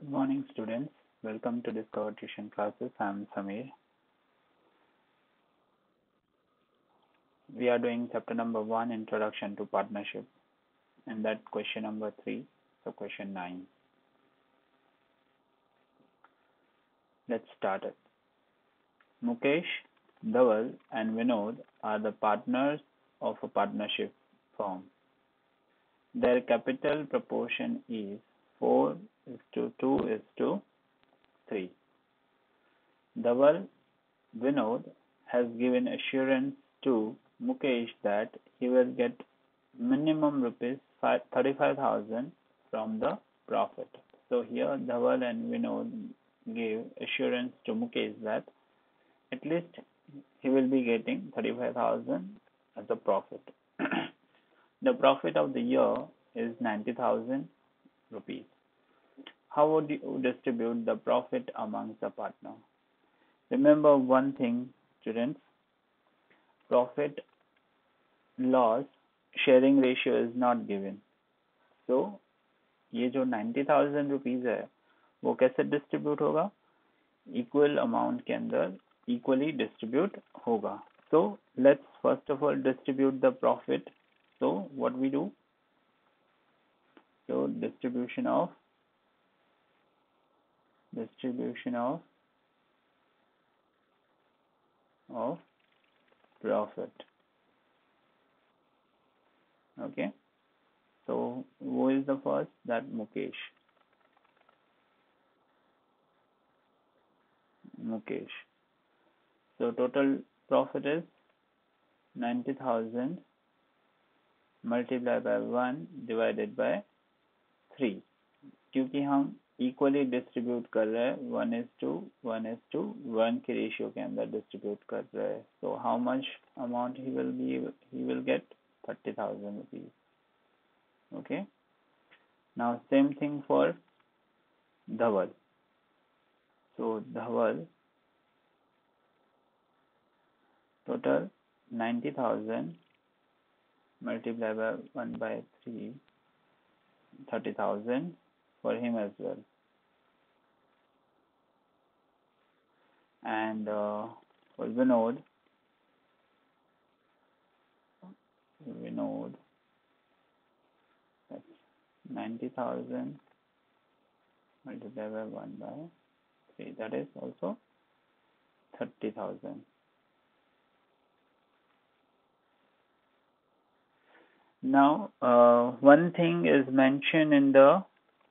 Good morning, students. Welcome to Discover Tuition Classes. I'm Samir. We are doing chapter number 1, Introduction to Partnership, and that question number 3, so question 9. Let's start it. Mukesh, Dhaval, and Vinod are the partners of a partnership firm. Their capital proportion is 4:2:3. Dhaval, Vinod, has given assurance to Mukesh that he will get minimum rupees 35,000 from the profit. So here Dhaval and Vinod gave assurance to Mukesh that at least he will be getting 35,000 as a profit. The profit of the year is 90,000 rupees. How would you distribute the profit amongst the partner? Remember one thing, students, profit loss sharing ratio is not given. So ये जो 90,000 rupees है वो कैसे distribute होगा? Equal amount के अंदर equally distribute होगा. So let's first of all distribute the profit. So what we do? So distribution of profit. Okay. So who is the first? That Mukesh. So total profit is 90,000 multiplied by 1 divided by 3. क्योंकि हम equally distribute कर रहे हैं 1:1 के ratio के अंदर distribute कर रहे हैं. So how much amount he will get 30,000 rupees. Okay. Now same thing for Dhaval. So Dhaval total 90,000 multiplied by 1/3, 30,000 for him as well. And for Vinod, that's 90,000 multiplied by 1/3, that is also 30,000. Now, one thing is mentioned in the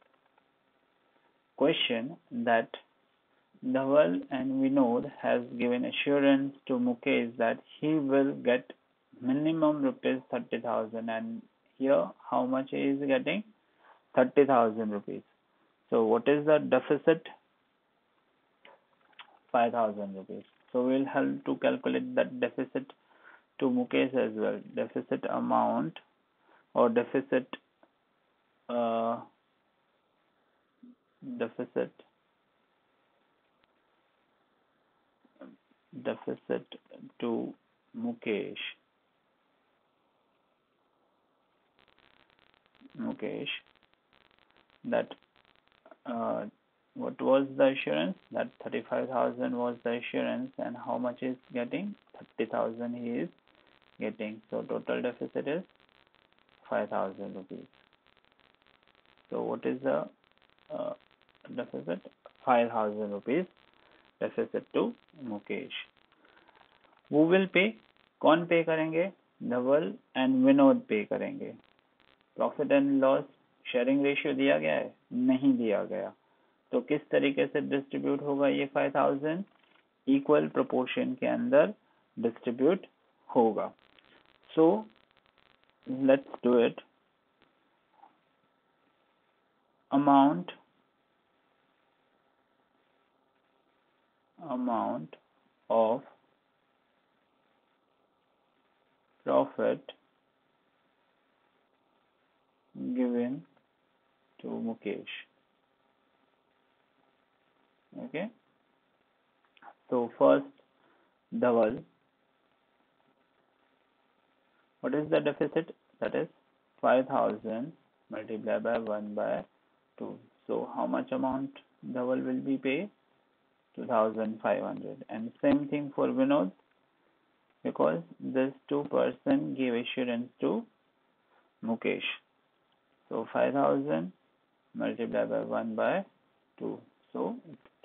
question that Dhaval and Vinod has given assurance to Mukesh that he will get minimum rupees 30,000, and here how much he is getting? 30,000 rupees. So what is the deficit? 5,000 rupees. So we'll have to calculate that deficit to Mukesh as well. Deficit amount or deficit to Mukesh, that what was the assurance? That 35,000 was the assurance, and how much is getting? 30,000 he is getting. So total deficit is 5,000 rupees. So what is the deficit? 5,000 rupees deficit to Mukesh. Who will pay? कौन पे करेंगे? Dhaval and Vinod पे करेंगे. Profit and loss sharing ratio दिया गया है? नहीं दिया गया. तो किस तरीके से डिस्ट्रीब्यूट होगा ये 5,000? इक्वल प्रोपोर्शन के अंदर डिस्ट्रीब्यूट होगा. So let's do it. amount of profit given to Mukesh. Okay. So first Dhaval, what is the deficit? That is 5,000 multiplied by 1/2. So how much amount Dhaval will be paid? 2,500. And same thing for Vinod, because this two person gave assurance to Mukesh. So 5,000 multiplied by 1 by 2. So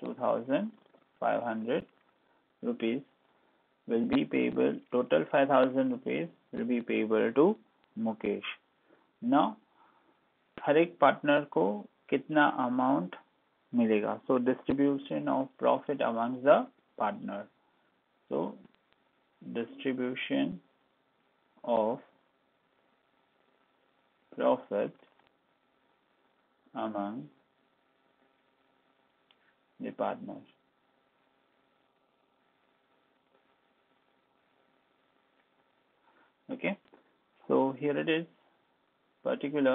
2,500 rupees will be payable. Total 5,000 rupees will be payable to Mukesh. Now हर एक partner को कितना amount मिलेगा? So distribution of profit amongst the partner. So distribution of profit among the partner. Okay, so here it is, particular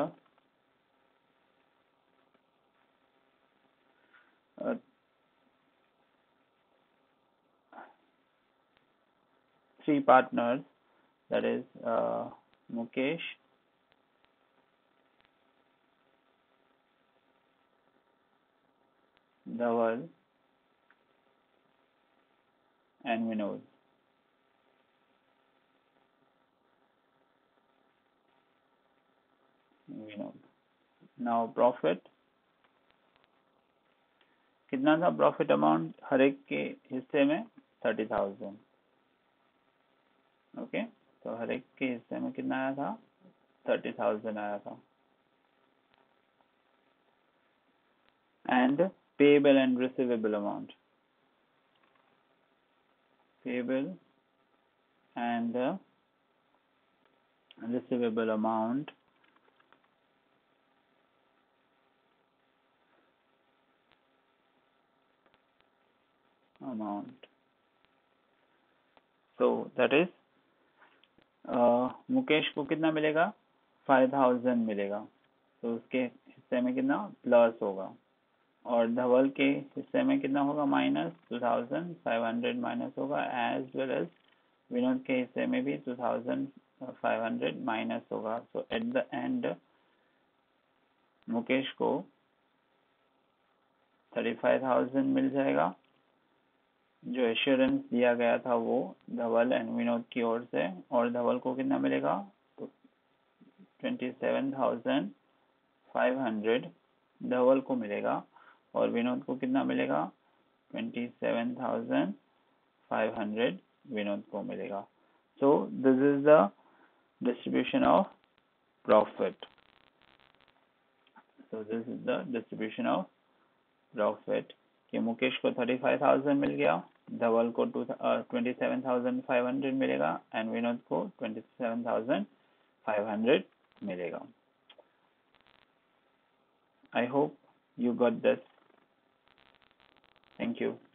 three partners, that is Mukesh, Dhaval and Vinod. Now profit कितना था? Profit amount हर एक के हिस्से में 30,000. Okay, तो हर एक के हिस्से में कितना आया था? 30,000 आया था. And payable and receivable amount. Payable and receivable amount so that is Mukesh को कितना मिलेगा? 5,000 मिलेगा. तो उसके हिस्से में कितना प्लस होगा, और धवल के हिस्से में कितना होगा? माइनस 2,500 माइनस होगा. एज वेल एज विनोद के हिस्से में भी 2,500 माइनस होगा. So at the end Mukesh को 35,000 मिल जाएगा. जो एश्योरेंस दिया गया था वो धवल एंड विनोद की ओर से, और धवल को कितना मिलेगा? तो 27,500 धवल को मिलेगा, और विनोद को कितना मिलेगा? 27,500 विनोद को मिलेगा. So this is the distribution of profit. So this is the distribution of profit कि मुकेश को 35,000 मिल गया, धवल को 27,500 मिलेगा, एंड विनोद को 27,500 मिलेगा. I hope you got this. Thank you.